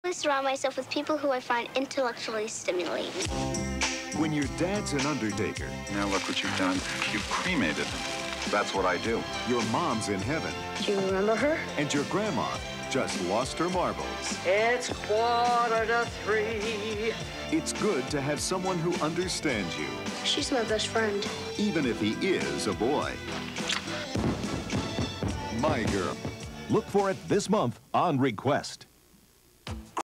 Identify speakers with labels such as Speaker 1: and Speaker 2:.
Speaker 1: I surround myself with people who I find intellectually stimulating.
Speaker 2: When your dad's an undertaker.
Speaker 3: Now look what you've done. You've cremated him. That's what I do.
Speaker 2: Your mom's in heaven.
Speaker 1: Do you remember her?
Speaker 2: And your grandma just lost her marbles.
Speaker 4: It's 2:45.
Speaker 2: It's good to have someone who understands you.
Speaker 1: She's my best friend.
Speaker 2: Even if he is a boy. My Girl.
Speaker 5: Look for it this month on Request.